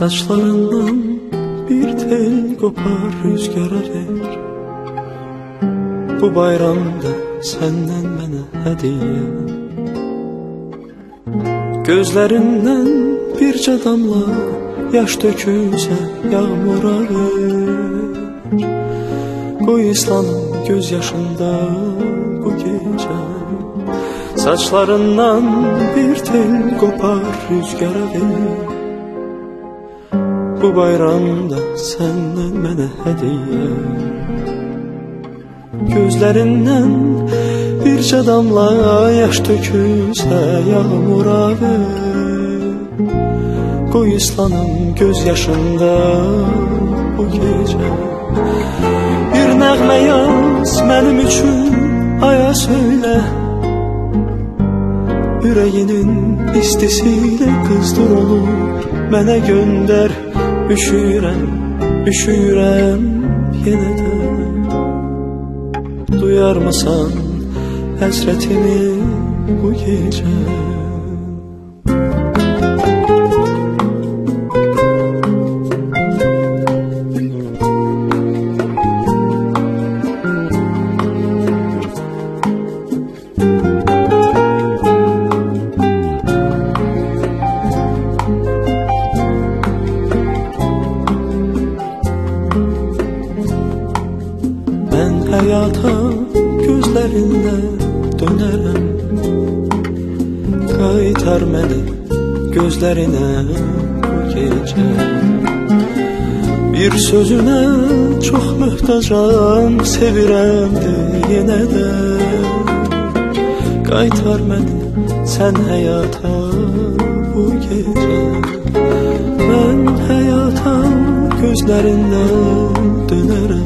Saçlarından bir tel kopar rüzgara ver. Bu bayramda senden mənə hədiyyə. Gözlərindən bircə damla yaş dökülsə yağmura ver. Qoy islanım göz yaşında bu gecə. Saçlarından bir tel kopar rüzgara ver. Bu bayramda senden mənə hədiyyə. Gözlərindən bircə damla yaş dökülsə yağmura ver. Qoy islanım göz yaşında bu gecə. Bir nəğmə yaz mənim üçün aya söylə. Ürəyinin istisiyle qızdır onu mənə göndər. Üşüyürəm, üşüyürəm yenə də. Duyarmasan həsrətimi bu gecə. Həyata gözlərində dönərəm. Qaytar məni gözlərinə bu gecə. Bir sözünə çox möhtacam, sevirəm de yenə də. Qaytar məni sən həyata bu gecə. Mən həyata gözlərində dönərəm.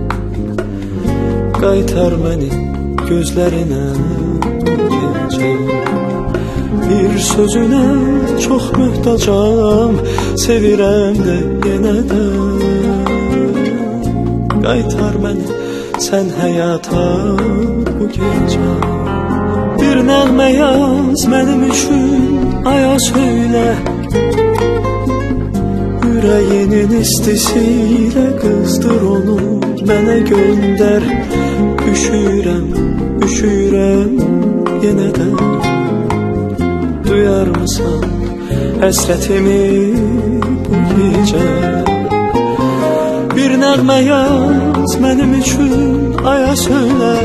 Qaytar məni gözlərinə bu gecə. Bir sözünə çox möhtacam, sevirəm də yenə də. Qaytar məni sən həyata bu gecə. Bir nəğmə yaz mənim üçün aya söylə. Ürəyinin istisiyle qızdır onu mənə göndər. Üşüyürəm, üşüyürəm yenə də. Duyar mısın həsrətimi bu gecə. Bir nəğmə yaz mənim üçün aya söylə.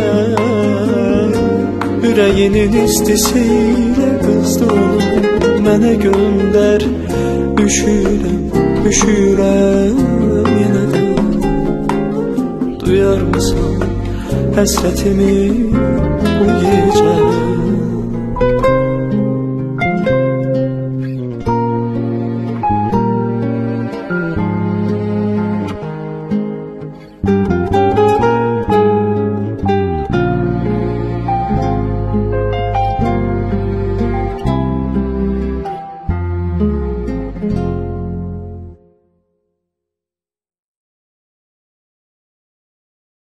Ürəyinin istisiyle qızdır onu mənə göndər. Üşüyürəm, üşüyürəm yenə də. Duyar mısın həsrətimi bu gecə.